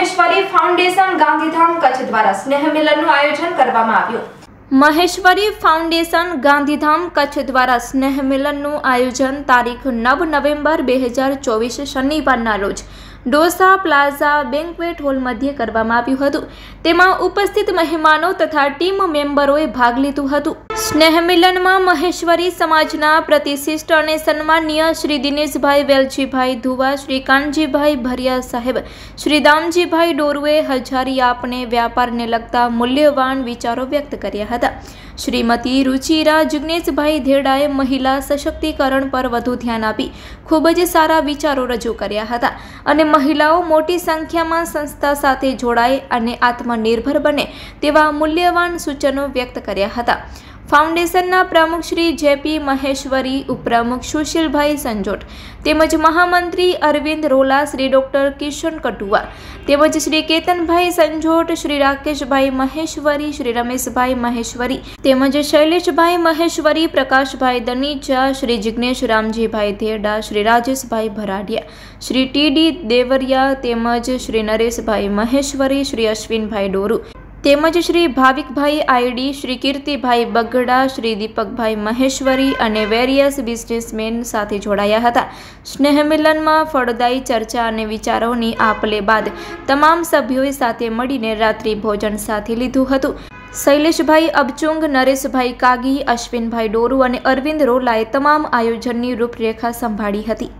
Maheshwari foundation Gandhidham Kutch દ્વારા સ્નેહ મિલનનું આયોજન કરવામાં આવ્યું। મહેશ્વરી ફાઉન્ડેશન ગાંધીધામ કચ્છ દ્વારા સ્નેહ મિલનનું આયોજન તારીખ 9 નવેમ્બર 2024 શનિવારના રોજ ડોસા પ્લાઝા બેન્ક્વેટ હોલ મધ્યે કરવામાં આવ્યું હતું। તેમાં ઉપસ્થિત મહેમાનો તથા ટીમ મેમ્બરોએ ભાગ લીધું હતું। સ્નેહ મિલનમાં મહેશ્વરી સમાજના પ્રતિષ્ઠિત અને સન્માનીય શ્રી દિનેશભાઈ વેલજીભાઈ ધુવા, શ્રી કાનજીભાઈ ભરિયા સાહેબ, શ્રી દામજીભાઈ ડોરુએ હજારી આપને વ્યાપારને લગતા મૂલ્યવાન વિચારો વ્યક્ત કર્યા હતા। શ્રીમતી રુચિરા જિગ્નેશભાઈ ધેડાએ મહિલા સશક્તિકરણ પર વધુ ધ્યાન આપી ખૂબ જ સારા વિચારો રજૂ કર્યા હતા અને મહિલાઓ મોટી સંખ્યામાં સંસ્થા સાથે જોડાય અને આત્મનિર્ભર બને તેવા મૂલ્યવાન સૂચનો વ્યક્ત કર્યા હતા। ફાઉન્ડેશનના પ્રમુખ શ્રી જેપી મહેશ્વરી, ઉપપ્રમુખ સુશીલભાઈ સંજોટ તેમજ મહામંત્રી અરવિંદ રોલા, શ્રી ડોક્ટર કિશન કટુઆ તેમજ શ્રી કેતનભાઈ સંજોટ, શ્રી રાકેશભાઈ મહેશ્વરી, શ્રી રમેશભાઈ મહેશ્વરી તેમજ શૈલેષભાઈ મહેશ્વરી, પ્રકાશભાઈ દનીજા, શ્રી જિગ્નેશ રામજીભાઈ ધેડા, શ્રી રાજેશભાઈ ભરાડિયા, શ્રી ટીડી દેવરિયા તેમજ શ્રી નરેશભાઈ મહેશ્વરી, શ્રી અશ્વિનભાઈ ડોરુ તેમજ શ્રી ભાવિકભાઈ આઈડી, શ્રી કીર્તિભાઈ બગડા, શ્રી દીપકભાઈ મહેશ્વરી અને વેરિયસ બિઝનેસમેન સાથે જોડાયા હતા। સ્નેહ મિલનમાં ફળદાયી ચર્ચા અને વિચારોની આપ-લે બાદ તમામ સભ્યોએ સાથે મળીને રાત્રિ ભોજન સાથે લીધું હતું। શૈલેષભાઈ અબચુંગ, નરેશભાઈ કાગી, અશ્વિનભાઈ ડોરુ અને અરવિંદ રોલાએ તમામ આયોજનની રૂપરેખા સંભાળી હતી।